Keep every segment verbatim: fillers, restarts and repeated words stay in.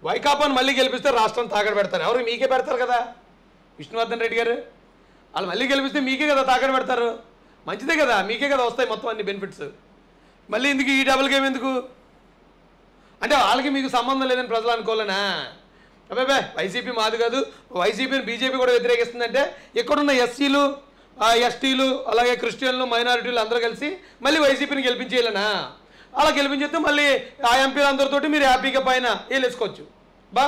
వైకాపాను మళ్ళీ గెలిపిస్తే రాష్ట్రం తాకడ పెడతారు. ఎవరు? మీకే పెడతారు కదా విష్ణువర్ధన్ రెడ్డి గారు. వాళ్ళు మళ్ళీ గెలిపిస్తే మీకే కదా తాకడ పెడతారు. మంచిదే కదా, మీకే కదా వస్తాయి మొత్తం అన్ని బెనిఫిట్స్. మళ్ళీ ఎందుకు ఈ డబుల్ గేమ్ ఎందుకు? అంటే వాళ్ళకి మీకు సంబంధం లేదని ప్రజలు అనుకోలేనా? అబ్బాయి వైసీపీ మాది కాదు, వైసీపీని బీజేపీ కూడా వ్యతిరేకిస్తుందంటే ఇక్కడున్న ఎస్సీలు, ఎస్టీలు, అలాగే క్రిస్టియన్లు, మైనారిటీలు అందరూ కలిసి మళ్ళీ వైసీపీని గెలిపించేయాలనా? అలా గెలిపించేస్తే మళ్ళీ ఆ ఎంపీలు అందరితోటి మీరు హ్యాపీగా పైన వేలేసుకోవచ్చు బా.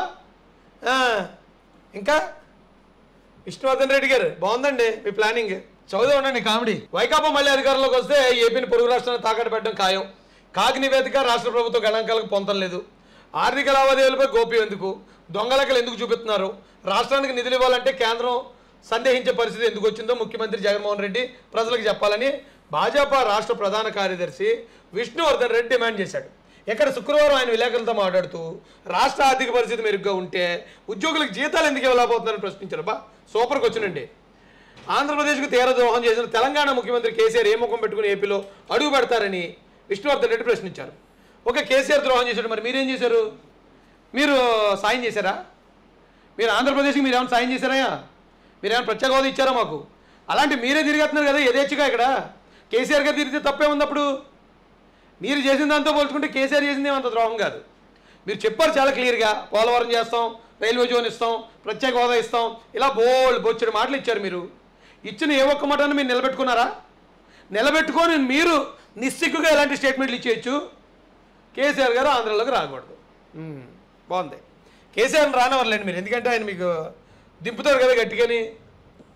ఇంకా విష్ణువర్ధన్ రెడ్డి గారు బాగుందండి మీ ప్లానింగ్, చదువుదా ఉండండి కామెడీ. వైకాపా మళ్ళీ అధికారంలోకి వస్తే ఏపీని పొరుగు రాష్ట్రాన్ని తాకట్టు పెట్టడం ఖాయం. కాకి నివేదిక రాష్ట్ర ప్రభుత్వం గణాంకాలకు పొంతం లేదు. ఆర్థిక లావాదేవీలపై గోప్యం ఎందుకు? దొంగలకలు ఎందుకు చూపిస్తున్నారు? రాష్ట్రానికి నిధులు ఇవ్వాలంటే కేంద్రం సందేహించే పరిస్థితి ఎందుకు వచ్చిందో ముఖ్యమంత్రి జగన్మోహన్ రెడ్డి ప్రజలకు చెప్పాలని భాజపా రాష్ట్ర ప్రధాన కార్యదర్శి విష్ణువర్ధన్ రెడ్డి డిమాండ్ చేశాడు. ఎక్కడ శుక్రవారం ఆయన విలేకరులతో మాట్లాడుతూ రాష్ట్ర ఆర్థిక పరిస్థితి మెరుగ్గా ఉంటే ఉద్యోగులకు జీతాలు ఎందుకు ఇవ్వలేకపోతున్నారని ప్రశ్నించారు. బా సూపర్కి వచ్చినండి. ఆంధ్రప్రదేశ్కు తీర ద్రోహం చేసిన తెలంగాణ ముఖ్యమంత్రి కేసీఆర్ ఏ ముఖం పెట్టుకుని ఏపీలో అడుగు పెడతారని విష్ణువర్ధన్ రెడ్డి ప్రశ్నించారు. ఓకే, కేసీఆర్ ద్రోహం చేశాడు, మరి మీరేం చేశారు? మీరు సాయం చేశారా? మీరు ఆంధ్రప్రదేశ్కి మీరు ఏమైనా సాయం చేశారా? మీరు ఏమైనా ప్రత్యేక హోదా ఇచ్చారా మాకు? అలాంటి మీరే తిరిగేస్తున్నారు కదా యథేచ్ఛగా. ఇక్కడ కేసీఆర్ గారు తిరిగితే తప్పే ఉంది. అప్పుడు మీరు చేసిన దాంతో పోల్చుకుంటే కేసీఆర్ చేసింది ఏమంత ద్రోహం కాదు. మీరు చెప్పారు చాలా క్లియర్గా, పోలవరం చేస్తాం, రైల్వే జోన్ ఇస్తాం, ప్రత్యేక హోదా ఇస్తాం, ఇలా బోల్డ్ బొచ్చడి మాటలు ఇచ్చారు. మీరు ఇచ్చిన ఏ ఒక్క మాటను మీరు నిలబెట్టుకున్నారా? నిలబెట్టుకొని మీరు నిస్సిగ్గుగా ఎలాంటి స్టేట్మెంట్లు ఇచ్చేయచ్చు. కేసీఆర్ గారు ఆంధ్రలోకి రాకూడదు. బాగుంది. కేసీఆర్ని రానివ్వలేండి మీరు, ఎందుకంటే ఆయన మీకు దింపుతారు కదా గట్టిగాని.